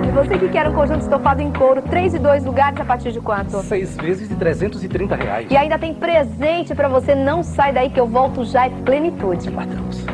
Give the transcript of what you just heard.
Olha, você que quer um conjunto estofado em couro, 3 e 2 lugares a partir de quanto? 6 vezes de R$330. E ainda tem presente pra você, não sai daí que eu volto já, é plenitude. Guardamos.